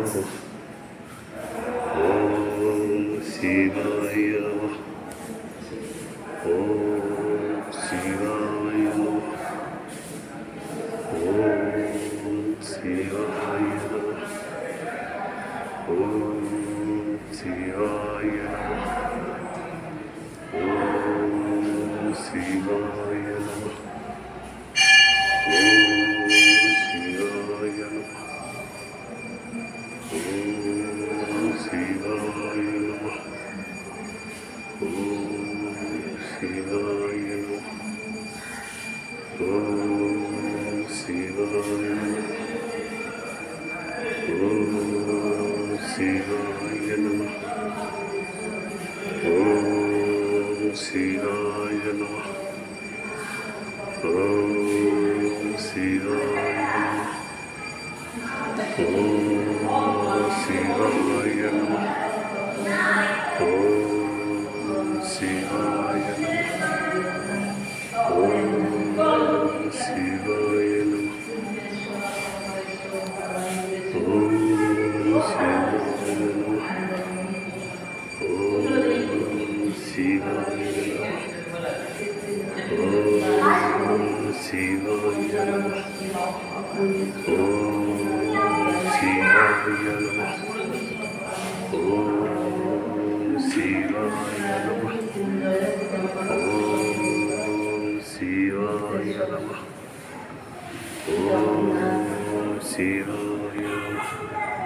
Om Shivaya. Om Shivaya. Om Shivaya. Om Shivaya. Om Shivaya. Shivaya Namah. Om Shivaya Namah. Om Shivaya Namah. Om Shivaya Namah. Om Shivaya Namah. Om Shivaya Namah. Om Shivaya Namah.